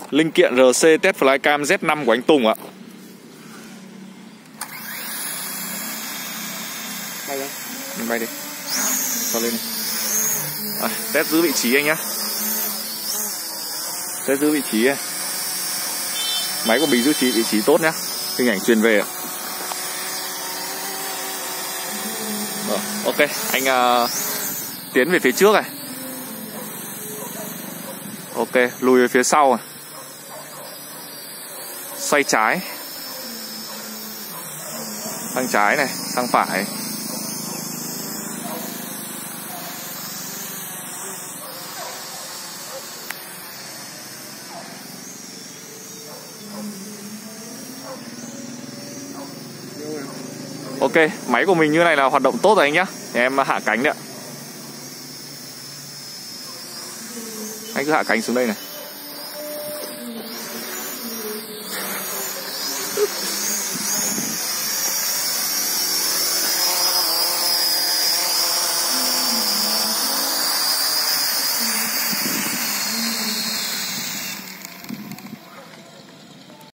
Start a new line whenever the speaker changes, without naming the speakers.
Linh kiện RC test flycam Z5 của anh Tùng ạ.
Bay đây.
Mình bay đi. Cho lên đi. Test giữ vị trí anh nhá. Test giữ vị trí này. Máy của mình giữ vị trí tốt nhá. Hình ảnh truyền về ạ. Rồi, ok, anh tiến về phía trước này. Ok, lùi về phía sau này. Xoay trái. Sang trái này, sang phải. Ok, máy của mình như này là hoạt động tốt rồi anh nhá. Thì em hạ cánh đấy ạ. Anh cứ hạ cánh xuống đây này.